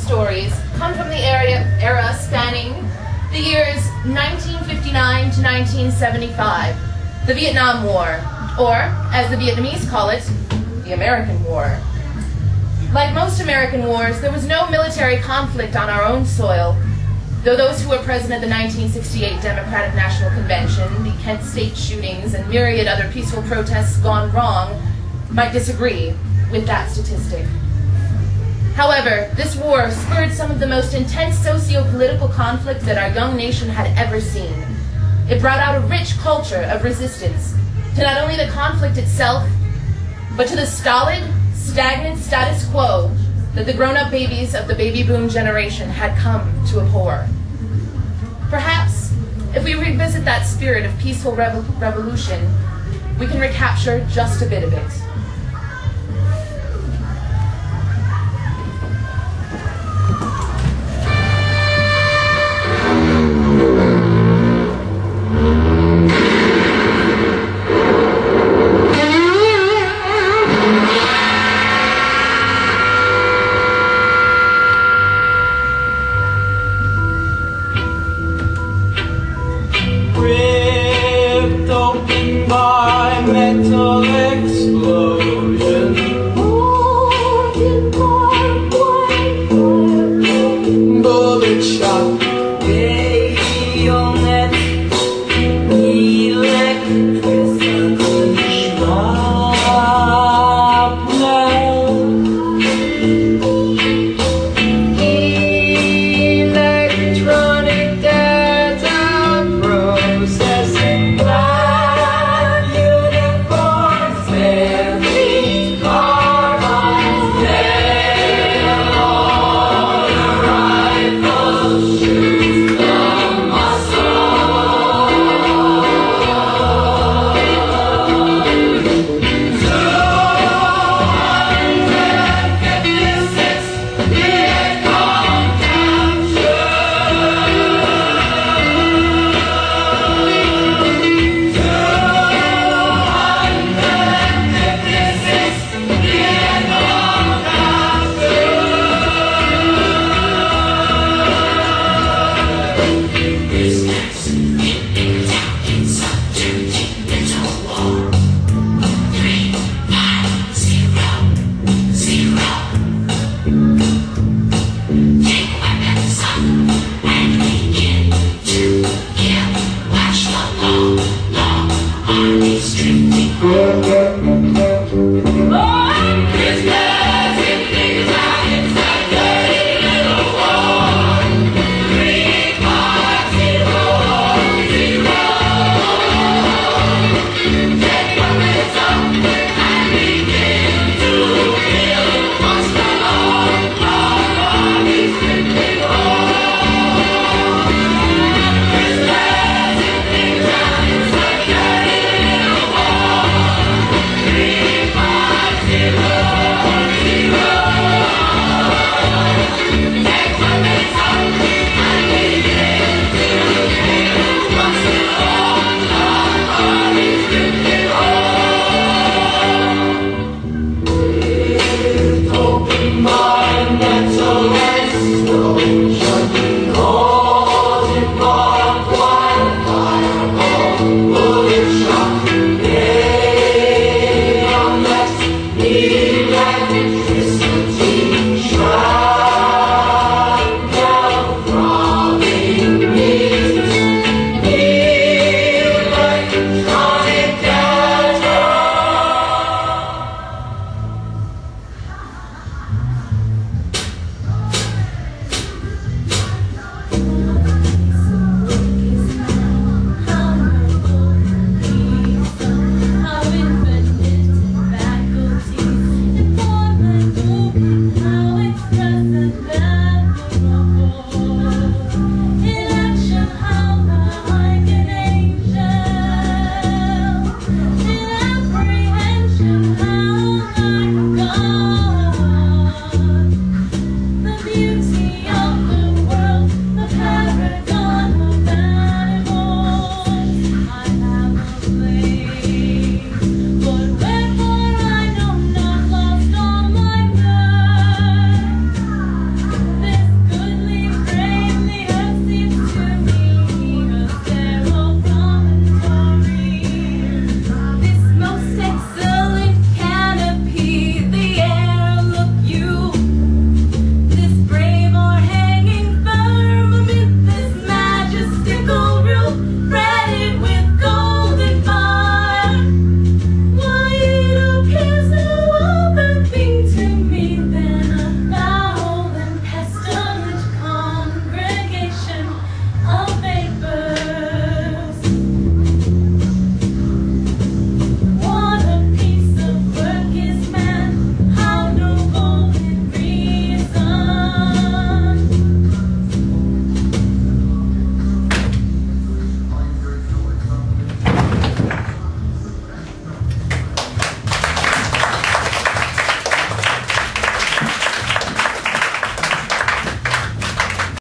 stories come from the era spanning the years 1959 to 1975, the Vietnam War, or, as the Vietnamese call it, the American War. Like most American wars, there was no military conflict on our own soil, though those who were present at the 1968 Democratic National Convention, the Kent State shootings, and myriad other peaceful protests gone wrong might disagree with that statistic. However, this war spurred some of the most intense socio-political conflict that our young nation had ever seen. It brought out a rich culture of resistance to not only the conflict itself, but to the stolid, stagnant status quo that the grown-up babies of the baby boom generation had come to abhor. Perhaps, if we revisit that spirit of peaceful revolution, we can recapture just a bit of it. My mental rest.